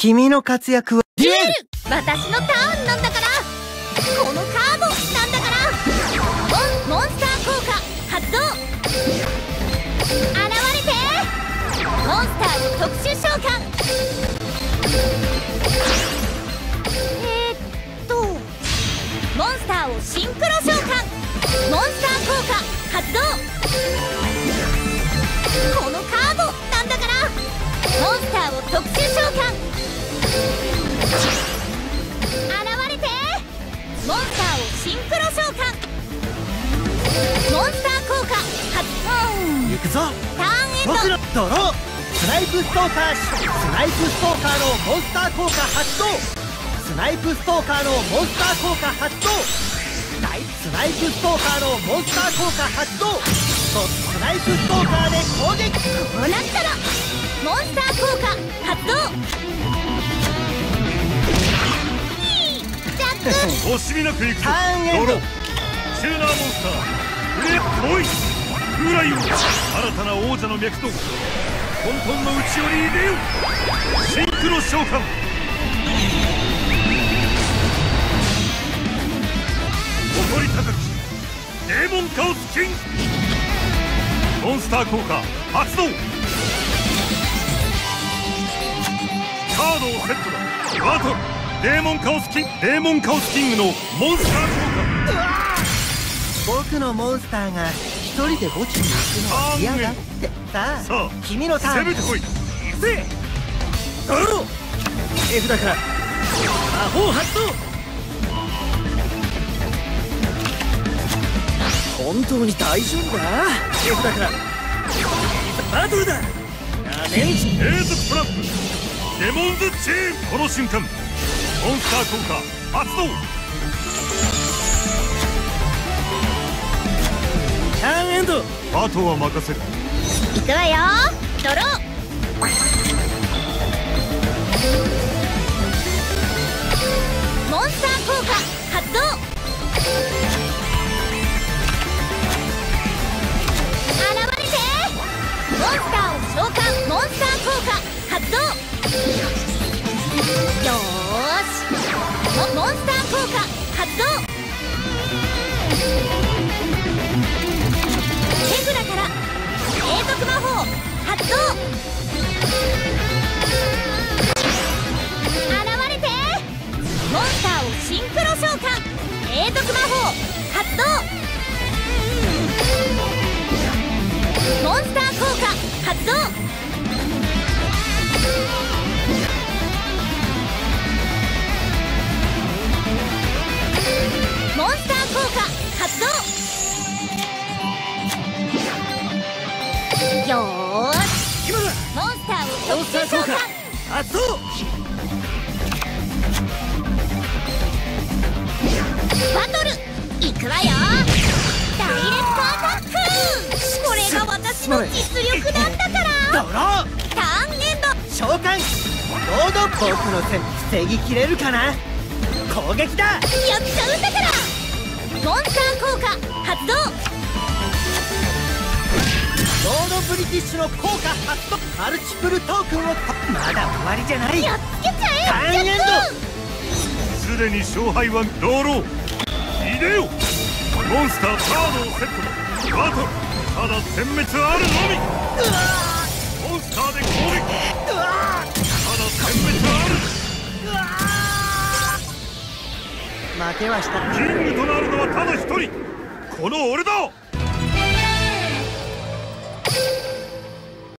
君の活躍はデュエル、私のターンなんだから、このカードなんだから、モンスター効果発動。現れてモンスター特殊召喚。モンスターをシンクロ召喚。モンスター効果発動。このカードなんだから、モンスターを特殊召喚。現れてモンスターをシンクロ召喚。モンスター効果発動。 行くぞ。 ターンエンド。 僕のドロー。スナイプストーカーのモンスター効果発動。スナイプストーカーのモンスター効果発動。スナイプストーカーのモンスター効果発動。スナイプストーカーで攻撃。 こうなったらモンスター効果発動。ジャック惜しみなくいくぞ。 ターンエンド。 チューナーモンスターフレッ来い。フライを新たな王者の脈動。混沌の内より入れよ。シンクロ召喚。誇り高きデーモンカオスキング。モンスター効果発動。カードをセットだ。バトルデーモンカオスキングのモンスター効僕のモンスターが一人で墓地に行くのは嫌だってさあ、君のターン。 攻めてこい。 行くぜ。ドロー。F だから魔法発動。本当に大丈夫だ。 F だからバトルだ。 継続トラップデモンズチェーン。この瞬間モンスター効果発動。 ターンエンド。 あとは任せる。 いくわよ。ドロー。モンスター効果発動。現れてモンスターを召喚。モンスター効果発動。よーし。モンスター効果発動。手札から永続魔法発動。現れてモンスターをシンクロ召喚。永続魔法発動。モンスター効果発動。モンスター効果発動。よーし。 今だ。 モンスターを特殊召喚発動。 バトルいくわよ。ダイレクトアタック。これが私の実力なんだから。 ドロー。 ターンエンド。 召喚。ロード。僕の線防ぎきれるかな。攻撃だ。 やっちゃうんだから。モンスター効果発動。 ロードブリティッシュの効果発動。マルチプルトークンをまだ終わりじゃない。 やっつけちゃえ。 ターンエンド。 すでに勝敗はドロー。入れよ。モンスターカードをセットだ。バトルただ殲滅あるのみ。モンスターで攻撃。ただ殲滅ある。 負けはした。 キングとなるのはただ一人。この俺だ。